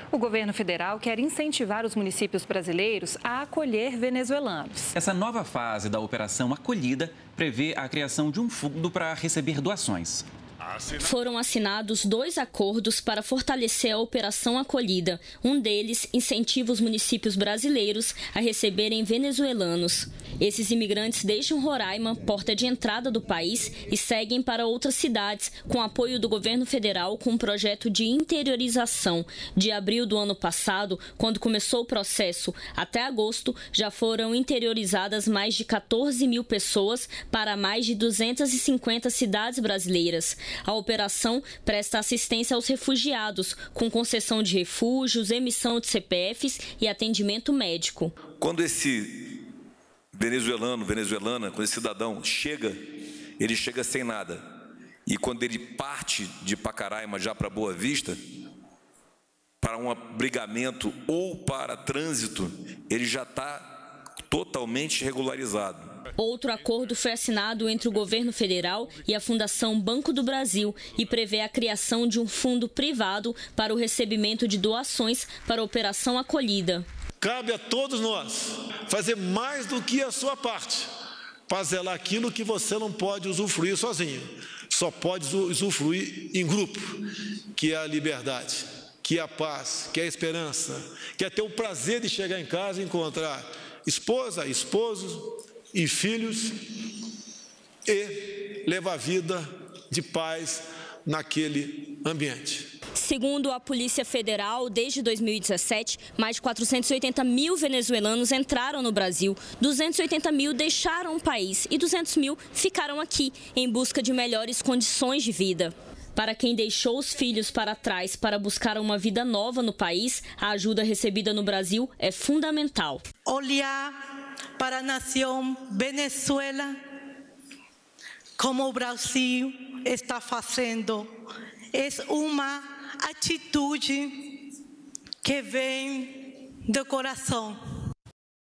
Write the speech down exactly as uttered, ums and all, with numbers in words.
O governo federal quer incentivar os municípios brasileiros a acolher venezuelanos. Essa nova fase da Operação Acolhida prevê a criação de um fundo para receber doações. Foram assinados dois acordos para fortalecer a Operação Acolhida. Um deles incentiva os municípios brasileiros a receberem venezuelanos. Esses imigrantes deixam Roraima, porta de entrada do país, e seguem para outras cidades, com apoio do governo federal com um projeto de interiorização. De abril do ano passado, quando começou o processo, até agosto, já foram interiorizadas mais de quatorze mil pessoas para mais de duzentas e cinquenta cidades brasileiras. A operação presta assistência aos refugiados, com concessão de refúgios, emissão de C P Fs e atendimento médico. Quando esse venezuelano, venezuelana, quando esse cidadão chega, ele chega sem nada. E quando ele parte de Pacaraima já para Boa Vista, para um abrigamento ou para trânsito, ele já está totalmente regularizado. Outro acordo foi assinado entre o governo federal e a Fundação Banco do Brasil e prevê a criação de um fundo privado para o recebimento de doações para a Operação Acolhida. Cabe a todos nós fazer mais do que a sua parte, para zelar aquilo que você não pode usufruir sozinho, só pode usufruir em grupo, que é a liberdade, que é a paz, que é a esperança, que é ter o prazer de chegar em casa e encontrar esposa, esposo e filhos e levar vida de paz naquele ambiente. Segundo a Polícia Federal, desde dois mil e dezessete, mais de quatrocentos e oitenta mil venezuelanos entraram no Brasil, duzentos e oitenta mil deixaram o país e duzentos mil ficaram aqui em busca de melhores condições de vida. Para quem deixou os filhos para trás para buscar uma vida nova no país, a ajuda recebida no Brasil é fundamental. Olhar para a nação Venezuela, como o Brasil está fazendo, é uma atitude que vem do coração.